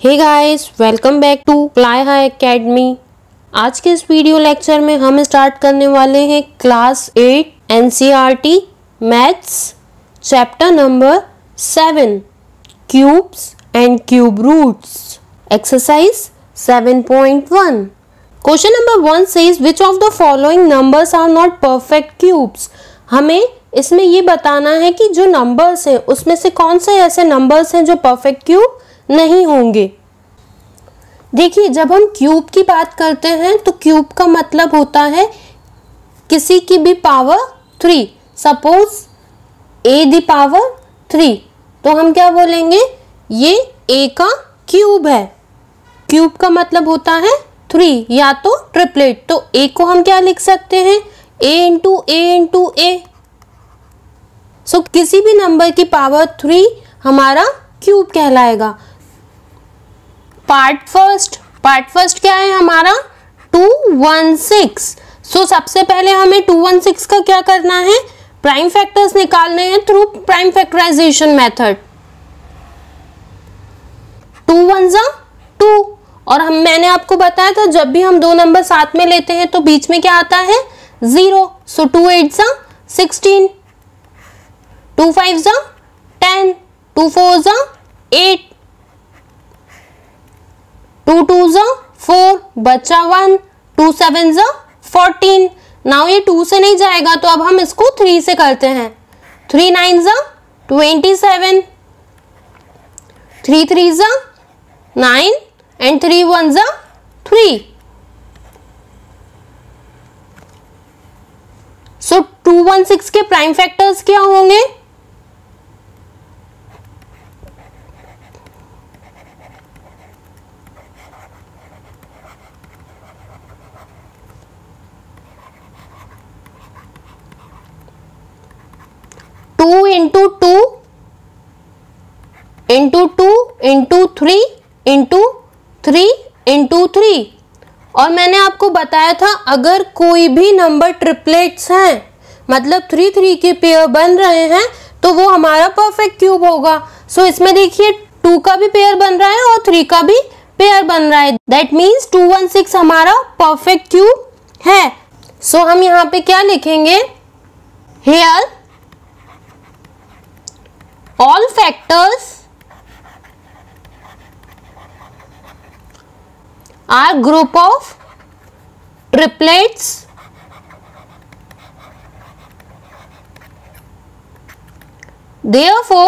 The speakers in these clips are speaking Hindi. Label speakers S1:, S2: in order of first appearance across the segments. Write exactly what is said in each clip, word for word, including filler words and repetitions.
S1: Hey guys, welcome back to fly high academy. आज के इस वीडियो लेक्चर में हम स्टार्ट करने वाले हैं class eight NCERT maths chapter number seven cubes and cube roots exercise seven point one. Question number one says which of the following numbers are not perfect cubes. हमें इसमें ये बताना है कि जो नंबर्स हैं उसमें से कौन से ऐसे नंबर्स हैं जो परफेक्ट क्यूब नहीं होंगे। देखिए, जब हम क्यूब की बात करते हैं तो क्यूब का मतलब होता है किसी की भी power three. Suppose A the power three, तो हम क्या बोलेंगे, ये ए का क्यूब है। क्यूब का मतलब होता है थ्री या तो ट्रिपलेट। तो ए को हम क्या लिख सकते हैं, ए इंटू ए इंटू ए। सो किसी भी नंबर की पावर थ्री हमारा क्यूब कहलाएगा। पार्ट फर्स्ट पार्ट फर्स्ट क्या है हमारा, टू वन सिक्स। सो सबसे पहले हमें टू वन सिक्स का क्या करना है, प्राइम फैक्टर्स निकालने हैं through prime factorisation method. Two one जा टू, और हम मैंने आपको बताया था जब भी हम दो नंबर साथ में लेते हैं तो बीच में क्या आता है, जीरो। सो टू एट जा सिक्सटीन, टू फाइव जा टेन, टू फोर जा एट, टू टू जा फोर, बचा वन, टू सेवन जा फोर्टीन। नाउ ये टू से नहीं जाएगा तो अब हम इसको थ्री से करते हैं। थ्री नाइन जा ट्वेंटी सेवन, थ्री थ्री जा नाइन एंड थ्री वन जा three. So two one six के प्राइम फैक्टर्स क्या होंगे, two into two into two into three into three into three. और मैंने आपको बताया था अगर कोई भी नंबर ट्रिपलेट्स हैं, मतलब थ्री थ्री के पेयर बन रहे हैं, तो वो हमारा परफेक्ट क्यूब होगा। सो so, इसमें देखिए टू का भी पेयर बन रहा है और थ्री का भी पेयर बन रहा है। That means two one six हमारा परफेक्ट क्यूब है। सो so, हम यहाँ पे क्या लिखेंगे, here all factors are group of triplets therefore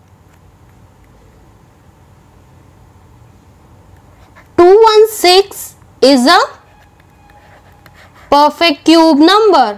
S1: two one six is a perfect cube number.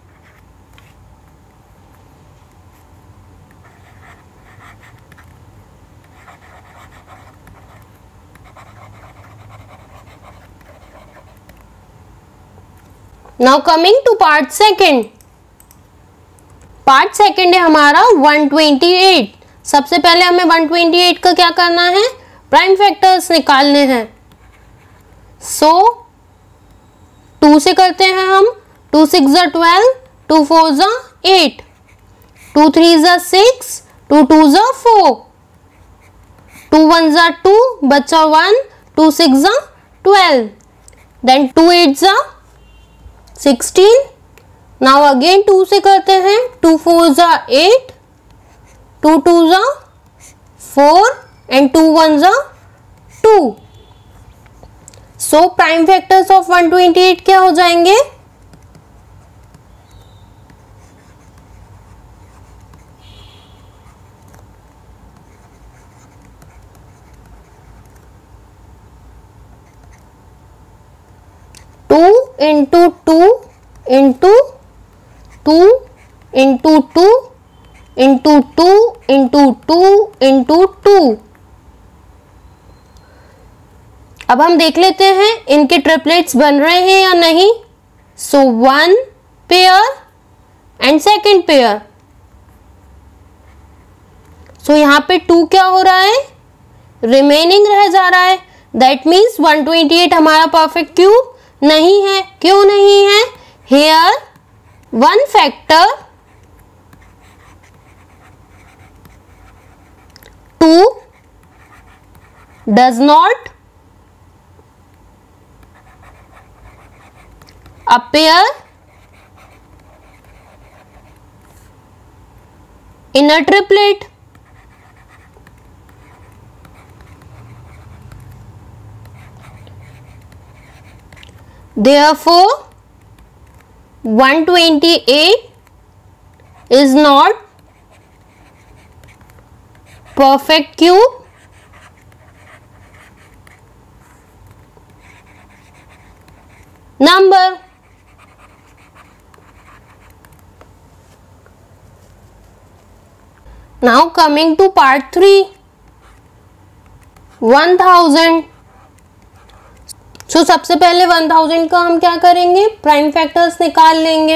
S1: Now coming to part second. Part second है हमारा वन ट्वेंटी एट। सबसे पहले हमें वन ट्वेंटी एट का क्या करना है, प्राइम फैक्टर्स निकालने हैं। सो so, टू से करते हैं हम, टू सिक्स जा ट्वेल्व, टू फोर जा एट, टू थ्री जा सिक्स, टू टू जा फोर, टू वन जा टू, बचा वन, टू सिक्स जा ट्वेल्व, देन टू एट जा सिक्सटीन। नाउ अगेन टू से करते हैं, टू फोर जा एट, टू टू जा फोर एंड टू वन जा two. So prime factors of one twenty eight क्या हो जाएंगे, two into two into two into two into two into two into two. अब हम देख लेते हैं इनके ट्रिपलेट्स बन रहे हैं या नहीं। So one pair and second pair. So यहां पे टू क्या हो रहा है, रिमेनिंग रह जा रहा है। That means one twenty eight हमारा परफेक्ट क्यूब नहीं है। क्यों नहीं है, here one factor two does not appear in a triplet. Therefore, one hundred twenty-eight is not perfect cube number. Now coming to part three, one thousand. So so, सबसे पहले one thousand का हम क्या करेंगे, प्राइम फैक्टर्स निकाल लेंगे।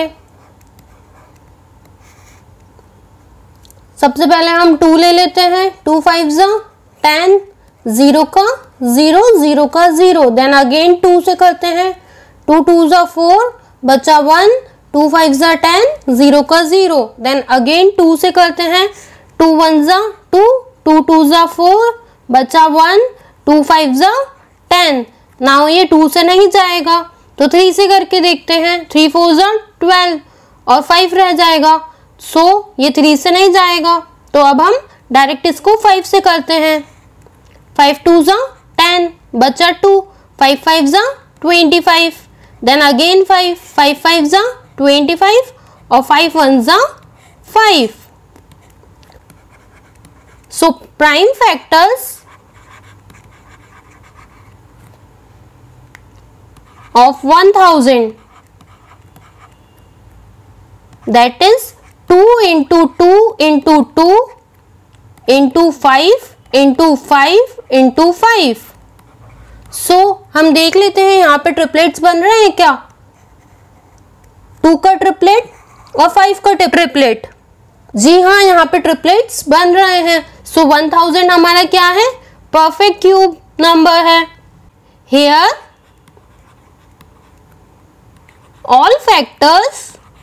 S1: सबसे पहले हम टू ले लेते हैं, टू फाइव जा टेन, जीरो का जीरो, जीरो का जीरो, देन अगेन टू से करते हैं, टू टू जा फोर, बचा वन, टू फाइव जा टेन, जीरो का जीरो, देन अगेन टू से करते हैं, टू वन जा टू, टू टू जा फोर, बचा वन, टू फाइव जा टेन। नाउ ये टू से नहीं जाएगा तो थ्री से करके देखते हैं, थ्री फोर जा ट्वेल्व और फाइव रह जाएगा। सो so, ये थ्री से नहीं जाएगा तो अब हम डायरेक्ट इसको फाइव से करते हैं, फाइव टू जा टेन, बचा टू, फाइव फाइव जा twenty five, then again five, five five जा ट्वेंटी फाइव और फाइव वन जा five. So prime factors of one thousand, that is two into two into two into five into five into five. so हम देख लेते हैं यहाँ पे ट्रिपलेट्स बन रहे हैं क्या, टू का ट्रिपलेट और फाइव का ट्रिपलेट। जी हाँ, यहाँ पे ट्रिपलेट्स बन रहे हैं। सो वन थाउजेंड हमारा क्या है, परफेक्ट क्यूब नंबर है। Here all factors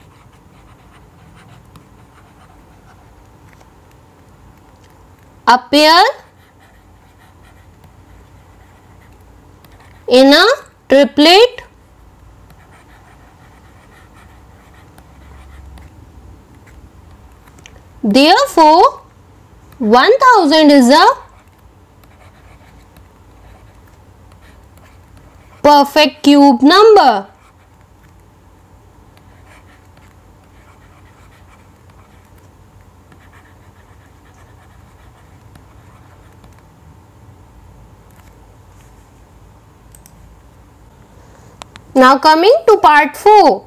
S1: appear in a triplet therefore one thousand is a perfect cube number. Now coming to part four,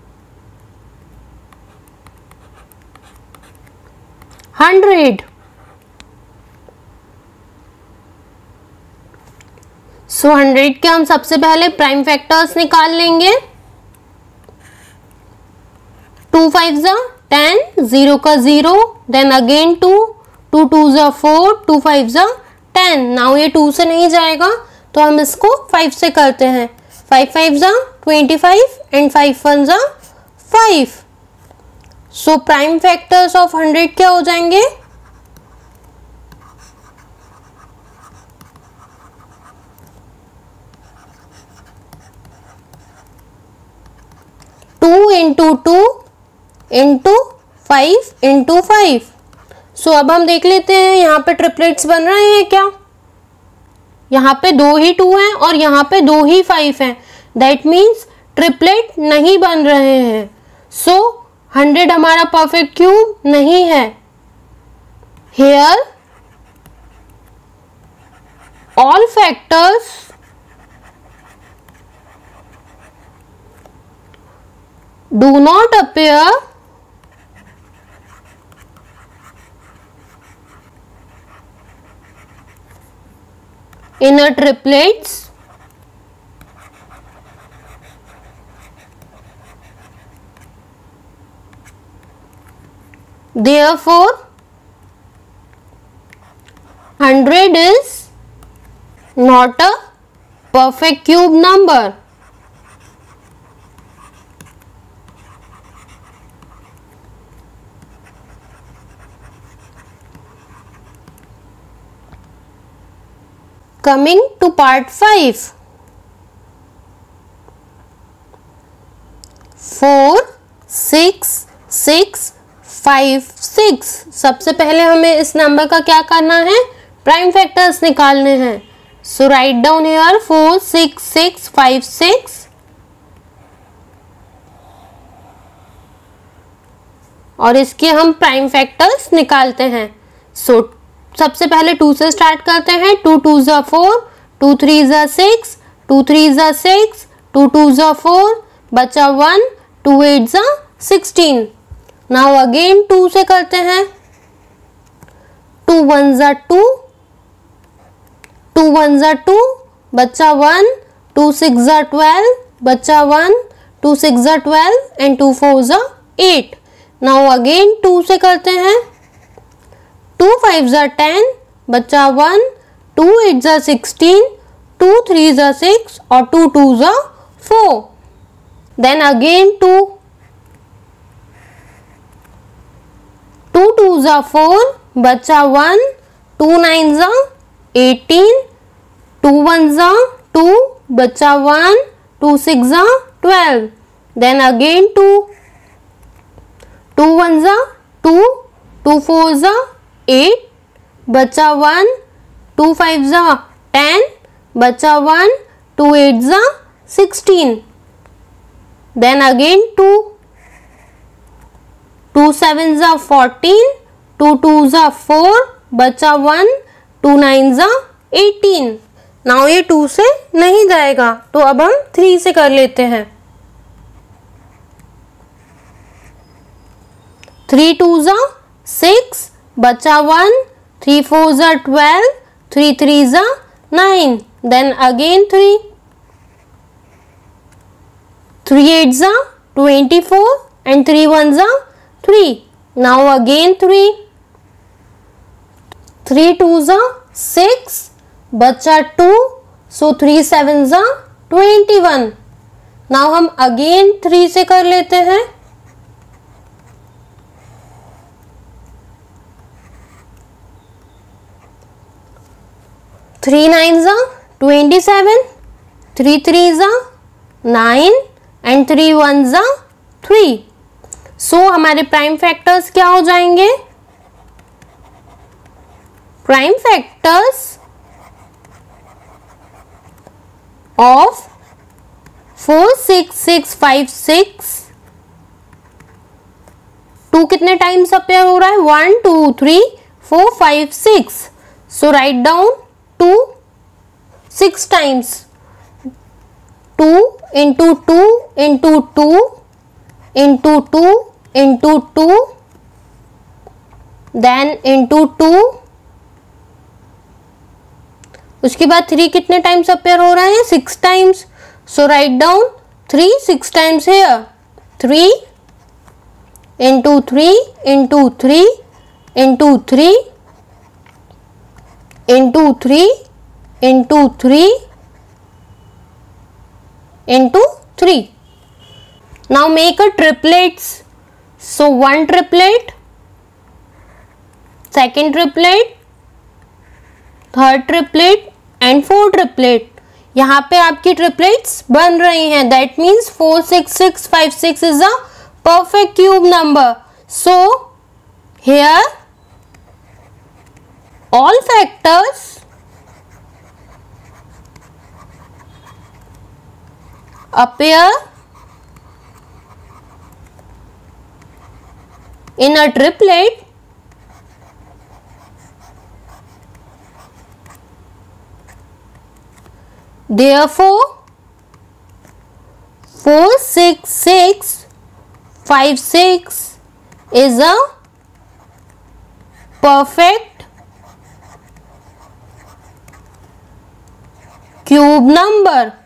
S1: hundred. So hundred के हम सबसे पहले प्राइम फैक्टर्स निकाल लेंगे, टू फाइव जा टेन, जीरो का zero, then again two, two two जा फोर, टू फाइव जा टेन। नाउ ये टू से नहीं जाएगा तो हम इसको फाइव से करते हैं, फाइव फाइव जा twenty five and five one जा five. So prime factors of hundred क्या हो जाएंगे, two into two into five into five. सो अब हम देख लेते हैं यहाँ पे ट्रिपलेट्स बन रहे हैं क्या, यहाँ पे दो ही टू हैं और यहाँ पे दो ही फाइव हैं, दैट मीन्स ट्रिपलेट नहीं बन रहे हैं। सो हंड्रेड हमारा परफेक्ट क्यूब नहीं है। Here all factors do not appear in a triplets therefore hundred is not a perfect cube number. coming to part five. Four six six five six. सबसे पहले हमें इस नंबर का क्या करना है, प्राइम फैक्टर्स निकालने हैं। So write down here four six six five six और इसके हम प्राइम फैक्टर्स निकालते हैं। सो so, सबसे पहले टू से स्टार्ट करते हैं। टू टू ज़ा फोर, टू थ्री ज़ा सिक्स, टू थ्री ज़ा सिक्स, टू टू ज़ा फोर, बचा वन, टू एट ज़ा सिक्सटीन। नाउ अगेन टू से करते हैं। टू वन ज़ा टू, टू वन ज़ा टू, बचा वन, टू सिक्स ज़ा ट्वेल्व, बचा वन, टू सिक्स ज़ा ट्वेल्व एंड टू फोर ज़ा एट। नाउ अगेन टू से करते हैं। टू फाइव ज़ा टेन, बचा वन, टू एट ज़ा सिक्सटीन, टू थ्री ज़ा सिक्स और टू टू ज़ा four. Then again two, two two ज़ा फोर, बचा वन, टू नाइन ज़ा एटीन, टू वन ज़ा टू, बचा वन, टू सिक्स ज़ा twelve. Then again two, two one ज़ा टू, टू फोर ज़ा एट, बचा वन, टू फाइव ज़ा टेन, बचा वन, टू एट ज़ा sixteen. Then again two, two seven ज़ा फोर्टीन, टू टू ज़ा फोर, बचा वन, टू नाइन ज़ा एटीन। नाउ ये टू से नहीं जाएगा तो अब हम थ्री से कर लेते हैं। थ्री टू ज़ा सिक्स, बचा वन, थ्री फोर ज़ा ट्वेल्व, थ्री थ्री ज़ा nine. Then again three, three eight ज़ा twenty four and three one ज़ा three. Now again three, three two ज़ा सिक्स, बचा टू, सो थ्री सेवन ज़ा ट्वेंटी वन। नाउ हम अगेन थ्री से कर लेते हैं। थ्री नाइन ज़ा ट्वेंटी सेवन, थ्री थ्री ज़ा नाइन एंड थ्री वन ज़ा थ्री। सो हमारे प्राइम फैक्टर्स क्या हो जाएंगे, prime factors of four six six five six. Two कितने टाइम्स अपेयर हो रहा है, one two three four five six. So write down two six times. Two into two into two into two into two then into two. उसके बाद थ्री कितने टाइम्स अपेयर हो रहा है, six times. So write down three six times here. Three into three into three into three into three into three into three. Now make a triplets. So one triplet, second triplet, third triplet and four triplet. यहाँ पे आपकी ट्रिपलेट्स बन रही हैं। That means four six six five six is a perfect cube number. So here all factors appear in a triplet therefore four six six five six is a perfect cube number.